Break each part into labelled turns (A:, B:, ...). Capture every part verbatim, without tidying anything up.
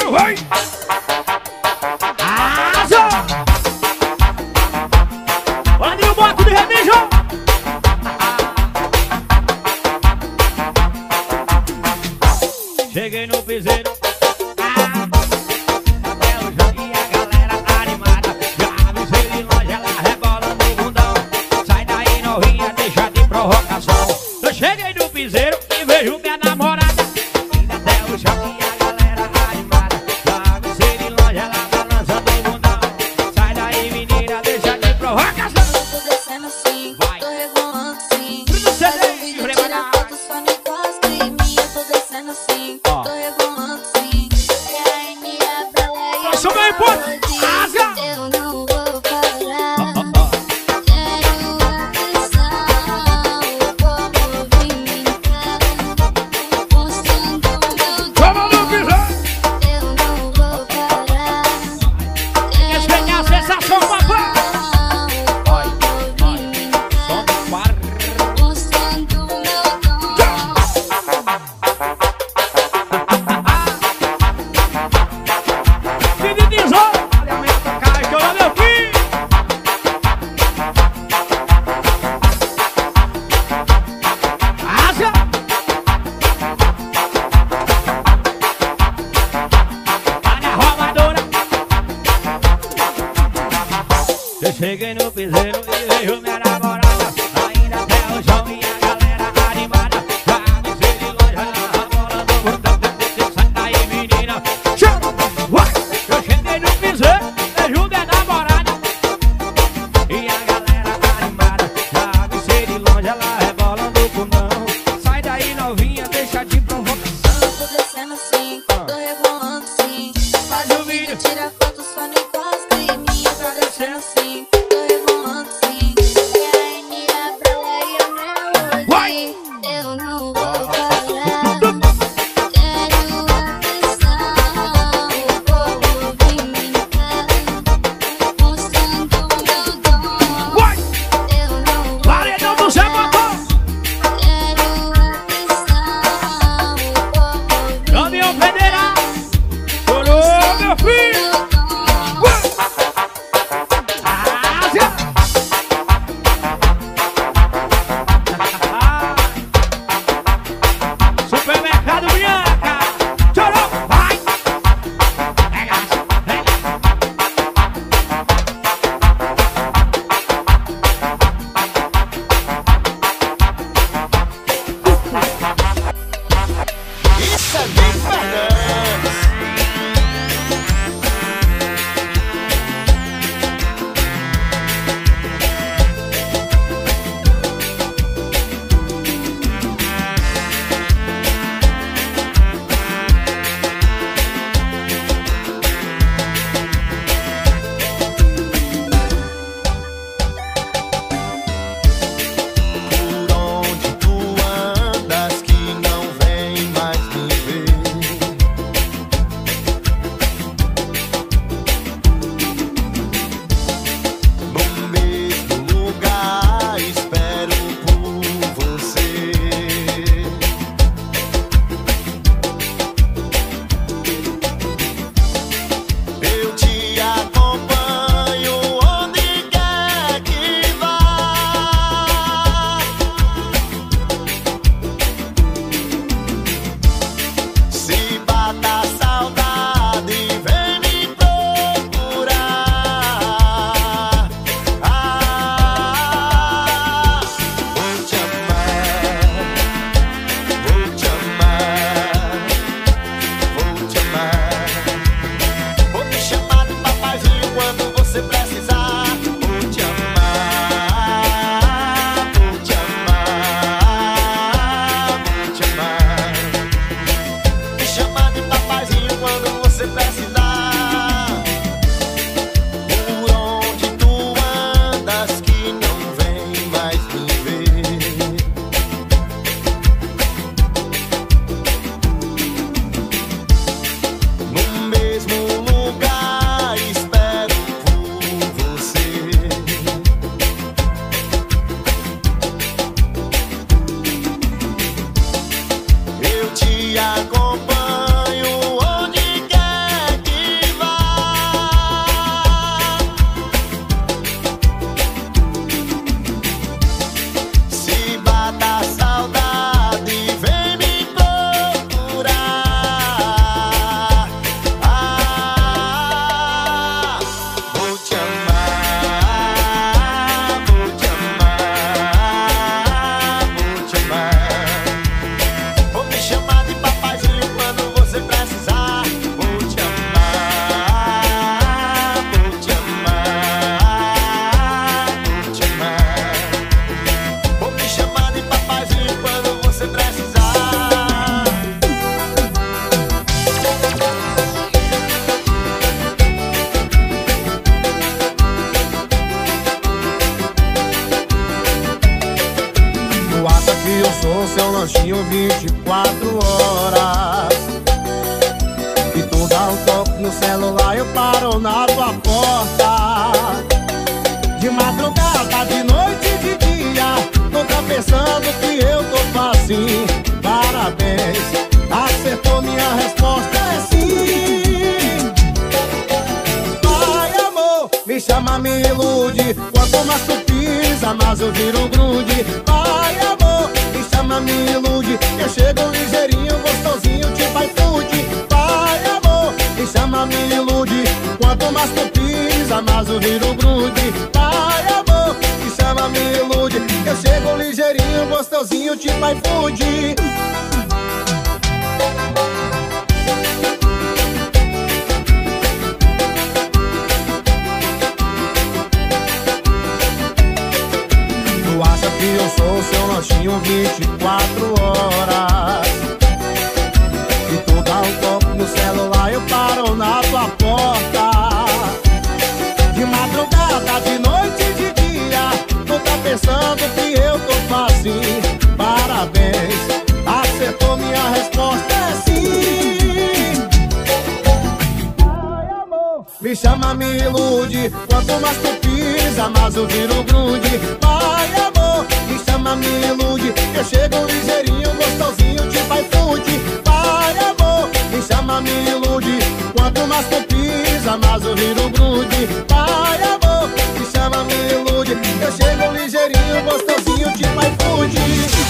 A: bicho, vai! Asa! Olha o bloco de remijo! Cheguei no piseiro. Até o jogo e a galera tá animada. Já avisei de longe, ela rebola no bundão. Sai daí, novinha, deixa de provocação. Eu cheguei no piseiro e vejo minha namorada. Indo até o jogo e a galera animada. Já avisei de longe, ela balançando o bundão. Sai daí, menina, deixa de provocação.
B: Eu tô descendo assim,
A: vai.
B: Tô rebolando sim.
A: Tudo
B: Faz
A: certo,
B: um vídeo, tira foto, só não encosta em mim. Eu tô descendo assim,
A: Ó.
B: tô rebolando sim. E a N é pra lá e
A: Nossa, meu imposto! Asa!
B: eu não vou parar.
A: Ó, ó, ó.
B: Quero atenção, o povo vem me encarar, mostrando meu
A: Toma no piseiro!
B: eu não vou parar.
A: Quer pegar a sensação, papai? Vai, vai. Som do par.
B: Mostrando meu dom.
A: Menino Isolda, olha a meta, cara, que olha meu filho. Asa! Olha a roubadora. Eu cheguei no piseiro e vejo minha namorada. Ainda até o chão e a galera animada. Já avisei de longe, ela rolando o botão. Sai daí, menina. Chama, vai. Eu cheguei no piseiro, vejo minha namorada. E a galera animada. Já avisei de longe, ela rebolando o bundão. Sai daí, novinha, deixa de provocação.
B: Eu tô descendo assim, tô rebolando sim. Faz um vídeo, tira foto, só não encosta em mim. Eu tô descendo assim, tô rebolando sim. E a N é pra lá e eu não vou
A: Vai!
B: ir. Eu não vou parar. Quero atenção, o povo vem me encarar, mostrando meu dom.
A: Vai!
B: Eu não vou
A: Paredão do Zé Botão.
B: Quero atenção, o povo vem
A: Caminhão Federal. Chorou, meu filho. Ásia. Supermercado Bianca. Chorou, vai. Pega, pega.
C: Isso é Big Fernandes. Por onde tu andas que não vem mais me ver? No mesmo lugar espero por você. Eu te acompanho onde quer que vá. Se bata a saudade, vem me procurar. Ah, vou te amar, vou te amar, vou te amar. Vou te chamar de papaizinho quando você precisar. Vou te amar, vou te amar, vou te amar. Me chamar de papaizinho quando você precisar. Por onde tu andas que não vem mais me ver? No mesmo lugar espero por você. Eu te acompanho onde quer lanchinho vinte e quatro horas. E tu dá um toque no celular, eu paro na tua porta. De madrugada, de noite, de dia, tô tá pensando que eu tô facinho. Parabéns, acertou, minha resposta é sim. Ai, amor, me chama, me ilude. Quanto mais tu pisa, mais eu viro grude. Ai, amor, me chama, me ilude. Eu chego ligeirinho, gostosinho, tipo iFood. Ai, amor, me chama, me ilude. Quanto mais tu pisa, mais eu viro grude. Ai, amor, me chama, me ilude. Eu chego ligeirinho, gostosinho, tipo iFood. Tu acha que eu sou o seu lanchinho vinte e quatro horas? E tu dá um toque no celular, eu paro na tua porta. De madrugada, de noite, de dia, tu tá pensando que eu tô facinho. Parabéns, acertou, minha resposta é sim. Ai, amor, me chama, me ilude. Quanto mais tu pisa, mais eu viro grude. Ai, amor, me chama, me ilude. Eu chego ligeirinho, gostosinho, tipo iFood. Ai, amor, me chama, me ilude. Quanto mais tu pisa, mais eu viro grude. Ai, amor, me chama, me ilude. Eu chego ligeirinho, gostosinho, tipo iFood.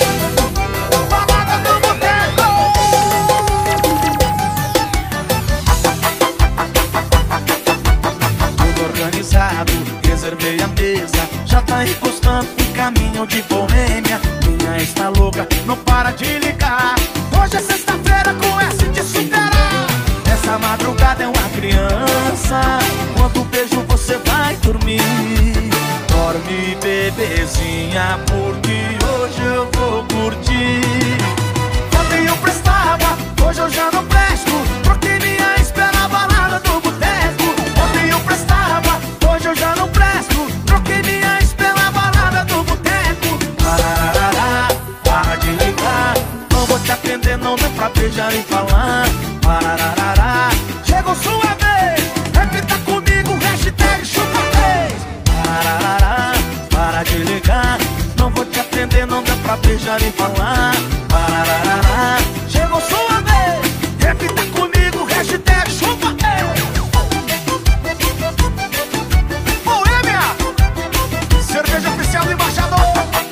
A: Tudo organizado, reservei a mesa. Já tá encostando um caminho de boêmia. Minha está louca, não para de ligar. Hoje é sexta-feira com essa de superar. Essa madrugada é uma criança. Quando beijo você vai dormir. Dorme, bebezinha, porque hoje eu vou curtir. Ontem eu prestava, hoje eu já não presto. Troquei minha espera na balada do boteco. Ontem eu prestava, hoje eu já não presto. Troquei minha espera na balada do boteco. Parararará, para de ligar. Não vou te atender, não dá pra beijar e falar. Parararará, chegou sua vez. Repita comigo, hashtag chupa três. Parararará, para de ligar. Não vou te atender, não dá pra beijar e falar. Parararará, chegou sua vez. Repita comigo, hashtag chupa três. Boêmia, cerveja oficial do embaixador.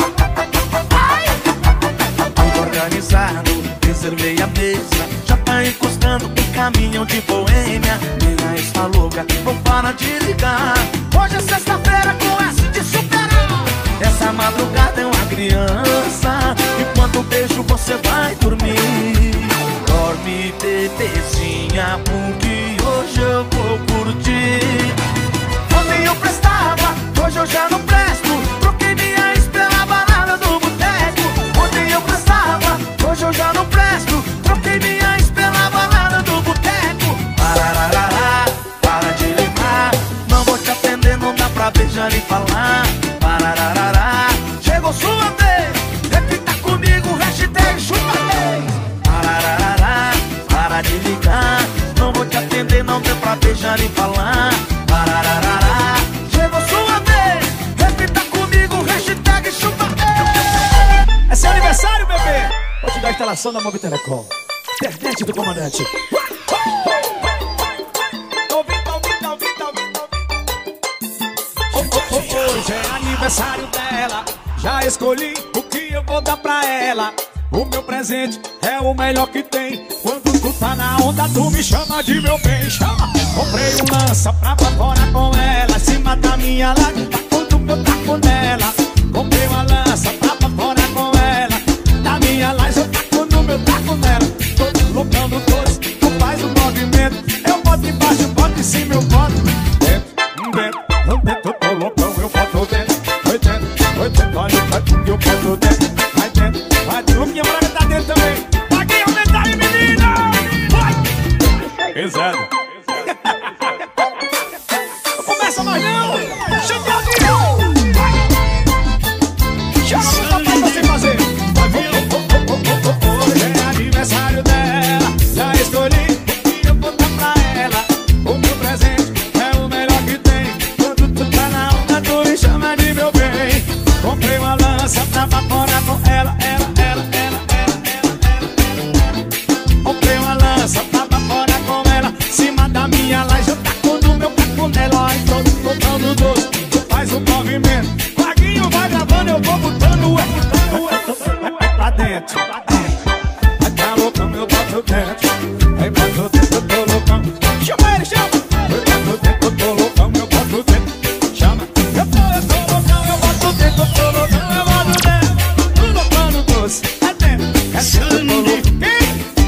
A: Tudo organizado, reservei a mesa. Já tá encostando um caminhão de boêmia. Minha está louca, não para de ligar. Hoje é sexta-feira com essa de superar. Essa madrugada é uma criança. E quando beijo você vai dormir. Dorme, bebezinha, porque hoje eu vou curtir. Ontem eu prestava, hoje eu já não presto. Troquei minha espera na balada do boteco. Ontem eu prestava, hoje eu já não presto. Troquei minha espera na balada do boteco. Parararará, para de ligar. Não vou te atender, não dá pra beijar e falar. Parararará, chegou sua vez. Repita comigo, hashtag chupa três. Parararará, para de ligar. Não vou te atender, não dá pra beijar e falar. Parararará, chegou sua vez. Repita comigo, hashtag chupa três.
D: É seu aniversário, bebê! Vou te dar a instalação da Mobi Telecom. Internet do comandante. Hoje é aniversário dela. Já escolhi o que eu vou dar pra ela. O meu presente é o melhor que tem. Quando tu tá na onda, tu me chama de meu bem. Chama. Comprei um lança pra fora com ela. Acima da minha laje, taco do meu taco nela. Comprei uma lança pra fora com ela. Da minha laje, eu taco no meu taco nela. Tô loucando todos, tu faz o movimento. Eu boto embaixo, boto em cima, eu boto dentro, dentro, dentro. Eu tô loucão, eu boto dentro. Vai dentro, vai dentro, olha o taco que eu boto dentro. Vai dentro, vai dentro, minha mulher tá dentro também. Vai quem aumentar aí, menina! Vai! Pesado. Não começa mais não! Chama o avião! Chama o papai pra você fazer! Vai, vai, vai, vai, vai, vai.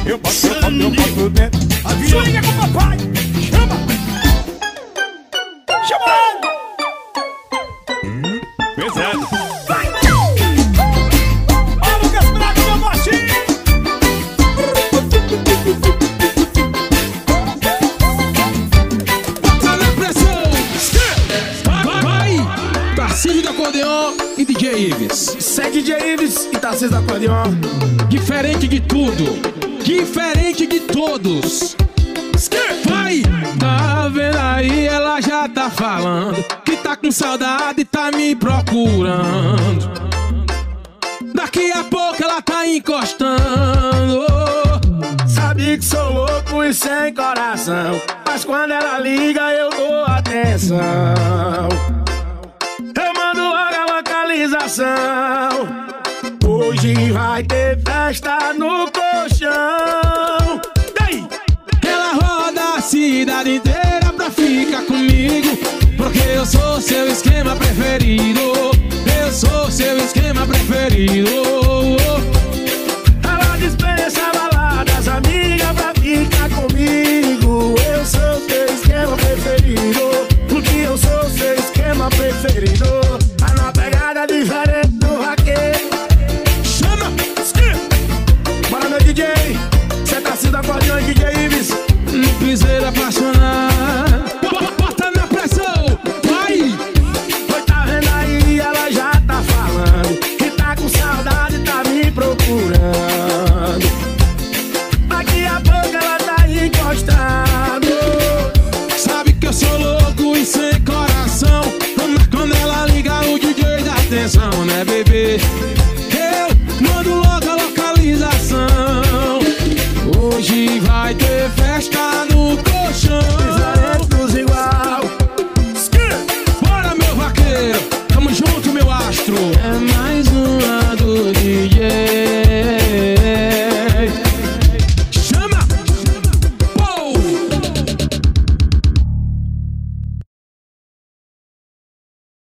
D: eu boto, eu boto, eu boto dentro. Swinga com o papai, chama! Chama ele! Pesado. Vai! Ó, Lucas Braga, meu baixinho!
E: Bota na pressão! Vai, vai! Tarcísio do Acordeon e D J Ives.
F: Segue D J Ives e Tarcísio do Acordeon.
E: Diferente de tudo, diferente de todos. Vai! Tá vendo aí, ela já tá falando que tá com saudade e tá me procurando. Daqui a pouco ela tá encostando.
F: Sabe que sou louco e sem coração, mas quando ela liga eu dou atenção. Eu mando logo a localização. Hoje vai ter festa no colchão. Daí!
E: Ela roda a cidade inteira pra ficar comigo, porque eu sou seu esquema preferido. Eu sou seu esquema preferido.
F: Ela dispensa baladas, amiga, pra ficar comigo. Eu sou seu esquema preferido, porque eu sou seu esquema preferido. Tá na pegada diferente do vaqueiro.
E: Chama!
F: Bora meu D J, cê tá sendo acordeão e D J Ives.
E: Um piseiro apaixonado.